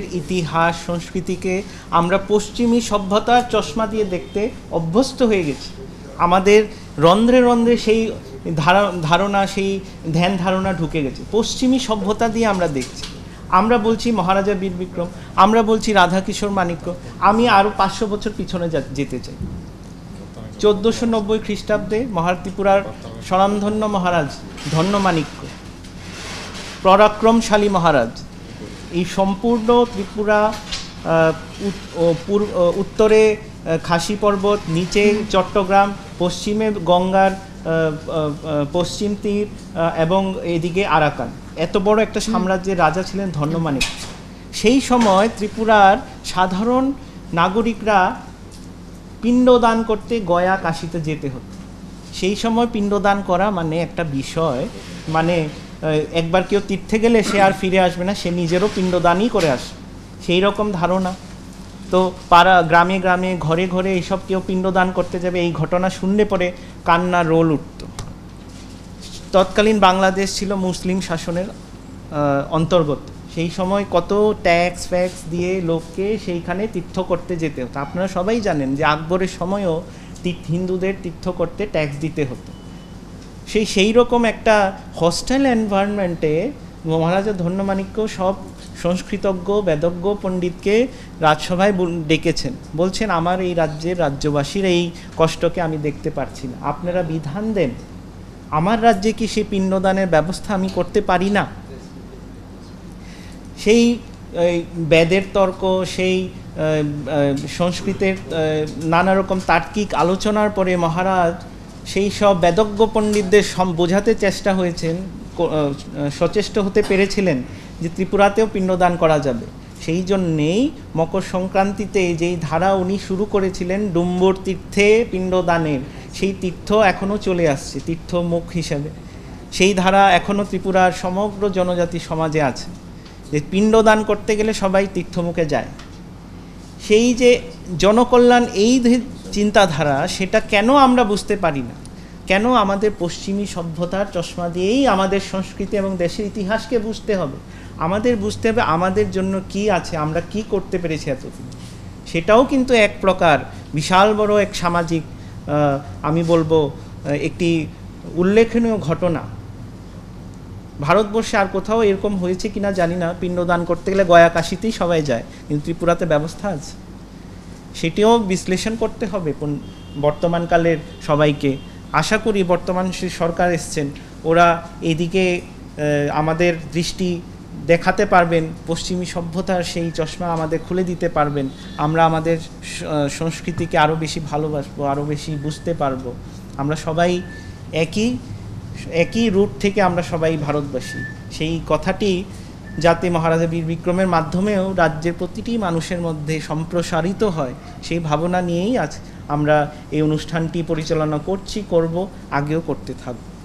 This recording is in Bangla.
ইতিহাস সংস্কৃতিকে আমরা পশ্চিমী সভ্যতার চশমা দিয়ে দেখতে অভ্যস্ত হয়ে গেছি। আমাদের রন্ধ্রে রন্ধ্রে সেই ধারণা, সেই ধ্যান ধারণা ঢুকে গেছে। পশ্চিমী সভ্যতা দিয়ে আমরা দেখছি। আমরা বলছি মহারাজা বীর বিক্রম, আমরা বলছি রাধাকিশোর মাণিক্য। আমি আরও 500 বছর পিছনে যেতে চাই। 1490 খ্রিস্টাব্দে ত্রিপুরার স্বনামধন্য মহারাজ ধন্যমাণিক্য, পরাক্রমশালী মহারাজ, এই সম্পূর্ণ ত্রিপুরা, উত্তরে খাসি পর্বত, নিচে চট্টগ্রাম, পশ্চিমে গঙ্গার পশ্চিম তীর এবং এদিকে আরাকান, এত বড় একটা সাম্রাজ্যের রাজা ছিলেন ধন্যমাণিক্য। সেই সময় ত্রিপুরার সাধারণ নাগরিকরা পিণ্ডদান করতে গয়া কাশিতে যেতে হতো। সেই সময় পিণ্ডদান করা মানে একটা বিষয়, মানে একবার কেউ তীর্থে গেলে সে আর ফিরে আসবে না, সে নিজেরও পিণ্ডদানই করে আসে, সেই রকম ধারণা। তো পাড়া, গ্রামে গ্রামে, ঘরে ঘরে এইসব কেউ পিণ্ডদান করতে যাবে, এই ঘটনা শুনলে পরে কান্না রোল উঠত। তৎকালীন বাংলাদেশ ছিল মুসলিম শাসনের অন্তর্গত। সেই সময় কত ট্যাক্স ফ্যাক্স দিয়ে লোককে সেইখানে তীর্থ করতে যেতে হতো। আপনারা সবাই জানেন যে আকবরের সময়ও হিন্দুদের তীর্থ করতে ট্যাক্স দিতে হতো। সেই রকম একটা হস্টেল এনভায়রনমেন্টে মহারাজা ধন্যমাণিক্য সব সংস্কৃতজ্ঞ বেদজ্ঞ পণ্ডিতকে রাজসভায় ডেকেছেন, বলছেন আমার এই রাজ্যের রাজ্যবাসীর এই কষ্টকে আমি দেখতে পারছি না, আপনারা বিধান দেন, আমার রাজ্যে কি সেই পিণ্ডদানের ব্যবস্থা আমি করতে পারি না? সেই বেদের তর্ক, সেই সংস্কৃতের নানা রকম তার্কিক আলোচনার পরে মহারাজ সেই সব বেদজ্ঞ পণ্ডিতদের বোঝাতে চেষ্টা হয়েছেন, সচেষ্ট হতে পেরেছিলেন যে ত্রিপুরাতেও পিণ্ডদান করা যাবে। সেই জন্যেই মকর সংক্রান্তিতে যেই ধারা উনি শুরু করেছিলেন ডুম্বুর তীর্থে পিণ্ডদানের, সেই তীর্থ এখনও চলে আসছে তীর্থমুখ হিসাবে। সেই ধারা এখনও ত্রিপুরার সমগ্র জনজাতি সমাজে আছে, যে পিণ্ডদান করতে গেলে সবাই তীর্থমুখে যায়। সেই যে জনকল্যাণ, এই চিন্তাধারা, সেটা কেন আমরা বুঝতে পারি না? কেন আমাদের পশ্চিমী সভ্যতার চশমা দিয়েই আমাদের সংস্কৃতি এবং দেশের ইতিহাসকে বুঝতে হবে? আমাদের বুঝতে হবে আমাদের জন্য কি আছে, আমরা কি করতে পেরেছি এতদিন। সেটাও কিন্তু এক প্রকার বিশাল বড় এক সামাজিক, আমি বলবো একটি উল্লেখনীয় ঘটনা। ভারতবর্ষে আর কোথাও এরকম হয়েছে কিনা জানি না, পিণ্ডদান করতে গেলে গয়া কাশিতেই সবাই যায়, কিন্তু ত্রিপুরাতে ব্যবস্থা আছে। সেটিও বিশ্লেষণ করতে হবে বর্তমানকালের সবাইকে। আশা করি বর্তমান সরকার এসছেন, ওরা এদিকে আমাদের দৃষ্টি দেখাতে পারবেন, পশ্চিমী সভ্যতার সেই চশমা আমাদের খুলে দিতে পারবেন। আমরা আমাদের সংস্কৃতিকে আরও বেশি ভালোবাসবো, আরও বেশি বুঝতে পারবো। আমরা সবাই একই রুট থেকে আমরা সবাই ভারতবাসী। সেই কথাটি যাতে মহারাজা বীর বিক্রমের মাধ্যমেও রাজ্যের প্রতিটি মানুষের মধ্যে সম্প্রসারিত হয়, সেই ভাবনা নিয়েই আজ আমরা এই অনুষ্ঠানটি পরিচালনা করছি, করব, আগেও করতে থাকব।